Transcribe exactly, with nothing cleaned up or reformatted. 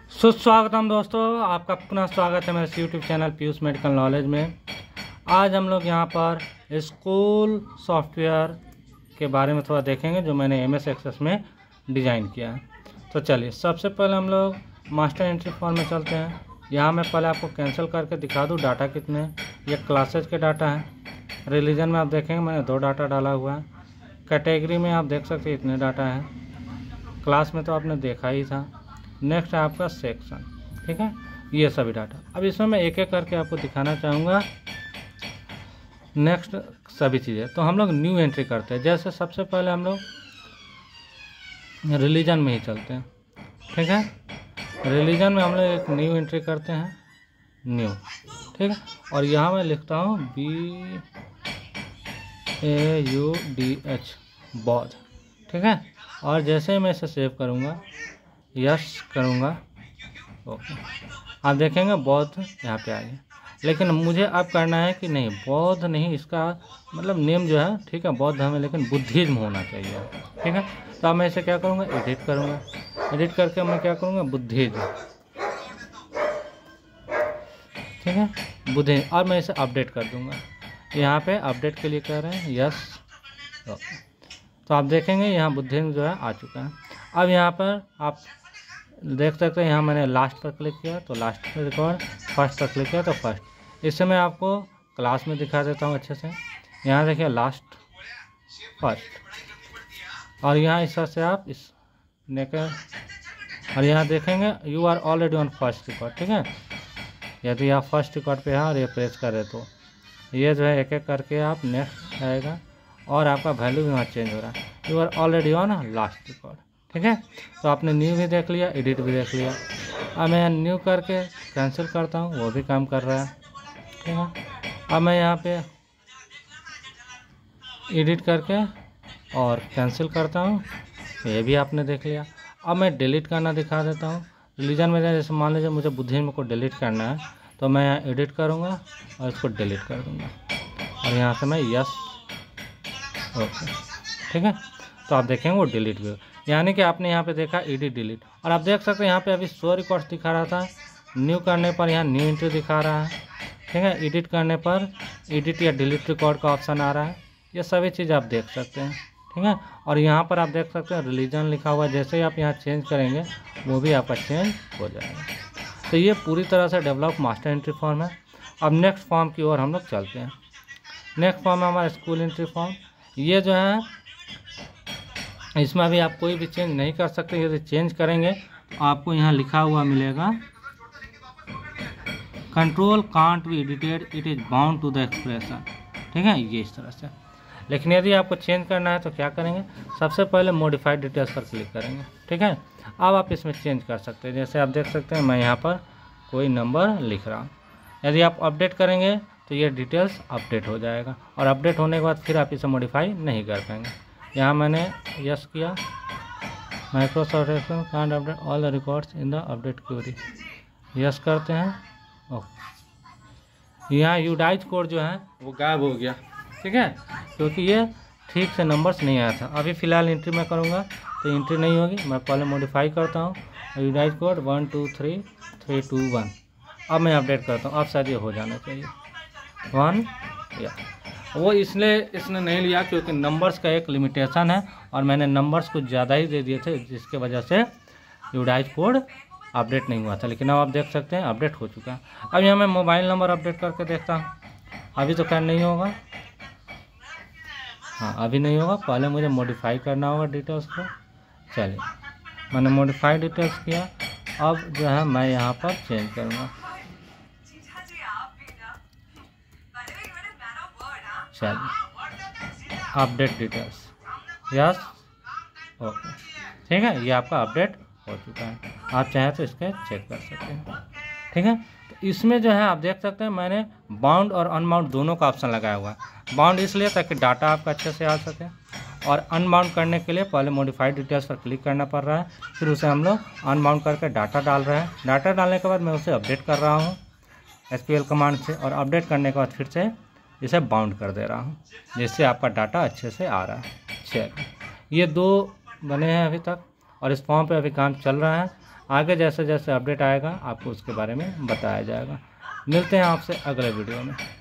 सुस्वागतम दोस्तों, आपका पुनः स्वागत है मेरे YouTube channel Piyush medical knowledge में। आज हम लोग यहाँ पर स्कूल सॉफ्टवेयर के बारे में थोड़ा देखेंगे जो मैंने एम एस एक्सेस में डिज़ाइन किया है। तो चलिए, सबसे पहले हम लोग मास्टर एंट्री फॉर्म में चलते हैं। यहाँ मैं पहले आपको कैंसिल करके दिखा दूँ डाटा कितने हैं। ये क्लासेज के डाटा हैं। रिलीजन में आप देखेंगे मैंने दो डाटा डाला हुआ है। कैटेगरी में आप देख सकते हैं इतने डाटा हैं। क्लास में तो आपने देखा ही था। नेक्स्ट है आपका सेक्शन, ठीक है, ये सभी डाटा। अब इसमें मैं एक एक करके आपको दिखाना चाहूँगा नेक्स्ट सभी चीज़ें। तो हम लोग न्यू एंट्री करते हैं। जैसे सबसे पहले हम लोग रिलीजन में ही चलते हैं, ठीक है। रिलीजन में हम लोग एक न्यू एंट्री करते हैं, न्यू, ठीक है। और यहाँ मैं लिखता हूँ B A U D H, Baudh, ठीक है। और जैसे ही मैं इसे सेव करूँगा, यस करूँगा, ओके, आप देखेंगे बौद्ध यहाँ पे आ गया। लेकिन मुझे अब करना है कि नहीं, बौद्ध नहीं, इसका मतलब नेम जो है, ठीक है, बौद्ध हमें, लेकिन बुद्धिज्म होना चाहिए, ठीक है। तो अब मैं इसे क्या करूँगा, एडिट करूँगा। एडिट करके मैं क्या करूँगा, बुद्धिज्म, ठीक है, बुद्धिज्म। और मैं इसे अपडेट कर दूँगा। यहाँ पे अपडेट के लिए कह रहे हैं यस, ओके। तो आप देखेंगे यहाँ बुद्धिज्म जो है आ चुका है। अब यहाँ पर आप देख सकते हैं, यहाँ मैंने लास्ट पर क्लिक किया तो लास्ट पर रिकॉर्ड, फर्स्ट पर क्लिक किया तो फर्स्ट। इससे मैं आपको क्लास में दिखा देता हूँ अच्छे से। यहाँ देखिए लास्ट, फर्स्ट, और यहाँ इस तरह से आप इस नेकर, और यहाँ देखेंगे you are already on first record, ठीक है। यदि आप फर्स्ट रिकॉर्ड पे हैं और ये प्रेस करें तो ये जो है एक एक करके आप नेक्स्ट आएगा और आपका वैल्यू भी वहाँ चेंज हो रहा है। You are already on last record, ठीक है। तो आपने न्यू भी देख लिया, एडिट भी देख लिया। अब मैं न्यू करके कैंसिल करता हूँ, वो भी काम कर रहा है, ठीक है। अब मैं यहाँ पे एडिट करके और कैंसिल करता हूँ, ये भी आपने देख लिया। अब मैं डिलीट करना दिखा देता हूँ। रिलीजन में जैसे मान लीजिए मुझे बुद्धिज्म को डिलीट करना है, तो मैं यहाँ एडिट करूँगा और इसको डिलीट कर दूँगा, और यहाँ से मैं यस, ओके, ठीक है। तो आप देखेंगे वो डिलीट भी, यानी कि आपने यहाँ पे देखा एडिट डिलीट। और आप देख सकते हैं यहाँ पे अभी सौ रिकॉर्ड्स दिखा रहा था, न्यू करने पर यहाँ न्यू एंट्री दिखा रहा है, ठीक है। एडिट करने पर एडिट या डिलीट रिकॉर्ड का ऑप्शन आ रहा है। ये सभी चीज़ आप देख सकते हैं, ठीक है। और यहाँ पर आप देख सकते हैं रिलीजन लिखा हुआ है, जैसे ही आप यहाँ चेंज करेंगे वो भी आपका चेंज हो जाएगा। तो ये पूरी तरह से डेवलप मास्टर एंट्री फॉर्म है। अब नेक्स्ट फॉर्म की ओर हम लोग चलते हैं। नेक्स्ट फॉर्म है हमारा स्कूल एंट्री फॉर्म। ये जो है इसमें अभी आप कोई भी चेंज नहीं कर सकते। यदि चेंज करेंगे तो आपको यहाँ लिखा हुआ मिलेगा control can't be edited, it is bound to the expression, ठीक है, ये इस तरह से। लेकिन यदि आपको चेंज करना है तो क्या करेंगे, सबसे पहले मॉडिफाइड डिटेल्स पर क्लिक करेंगे, ठीक है। अब आप इसमें चेंज कर सकते हैं। जैसे आप देख सकते हैं मैं यहाँ पर कोई नंबर लिख रहा हूँ। यदि आप अपडेट करेंगे तो ये डिटेल्स अपडेट हो जाएगा, और अपडेट होने के बाद फिर आप इसे मॉडिफाई नहीं कर पाएंगे। यहाँ मैंने यस किया, Microsoft Excel can't update all the records in the update query, yes करते हैं, ओके। यहाँ यूडाइज कोड जो है वो गायब हो गया, ठीक है, क्योंकि ये ठीक से नंबर्स नहीं आया था। अभी फ़िलहाल एंट्री मैं करूँगा तो एंट्री नहीं होगी। मैं पहले मॉडिफाई करता हूँ, UDISE code one two three three two one. अब मैं अपडेट करता हूँ, अब शायद ये हो जाना चाहिए वन, या वो इसलिए इसने नहीं लिया क्योंकि नंबर्स का एक लिमिटेशन है, और मैंने नंबर्स कुछ ज़्यादा ही दे दिए थे, जिसके वजह से यूडाइज कोड अपडेट नहीं हुआ था। लेकिन अब आप देख सकते हैं अपडेट हो चुका है। अब यहाँ मैं मोबाइल नंबर अपडेट करके देखता हूँ। अभी तो खैर नहीं होगा, हाँ अभी नहीं होगा, पहले मुझे मॉडिफाई करना होगा डिटेल्स को। चलिए, मैंने मॉडिफाई डिटेल्स किया। अब जो है मैं यहाँ पर चेंज करूँगा, चलिए अपडेट डिटेल्स, यस, ओके, ठीक है। ये आपका अपडेट हो चुका है। आप चाहें तो इसके चेक कर सकते हैं, ठीक है। तो इसमें जो है आप देख सकते हैं मैंने बाउंड और अनबाउंड दोनों का ऑप्शन लगाया हुआ है। बाउंड इसलिए ताकि डाटा आपका अच्छे से आ सके, और अनबाउंड करने के लिए पहले मॉडिफाइड डिटेल्स पर क्लिक करना पड़ रहा है, फिर उसे हम लोग अनबाउंड करके डाटा डाल रहे हैं। डाटा डालने के बाद मैं उसे अपडेट कर रहा हूँ एस पी एल कमांड से, और अपडेट करने के बाद फिर से इसे बाउंड कर दे रहा हूँ, जिससे आपका डाटा अच्छे से आ रहा है। चलिए, ये दो बने हैं अभी तक, और इस फॉर्म पे अभी काम चल रहा है। आगे जैसे जैसे अपडेट आएगा आपको उसके बारे में बताया जाएगा। मिलते हैं आपसे अगले वीडियो में।